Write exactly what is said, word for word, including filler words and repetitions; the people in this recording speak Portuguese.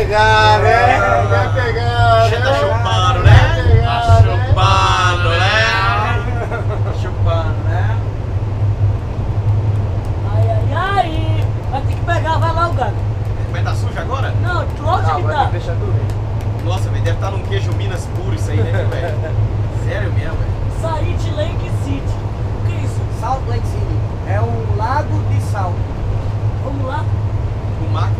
pegar, né? Vai pegar, Você né? tá chupando, né? Tá chupando, né? Tá chupando, né? Ai, ai, ai. Vai ter que pegar, vai lá o gato. Mas tá sujo agora? Não, lógico que tá. Deixa tu ver. Nossa, velho, deve estar num queijo Minas puro isso aí, né, velho? Sério mesmo, velho. Sarit Lake City. O que é isso? Salt Lake City. É um lago de sal. Vamos lá. O Marco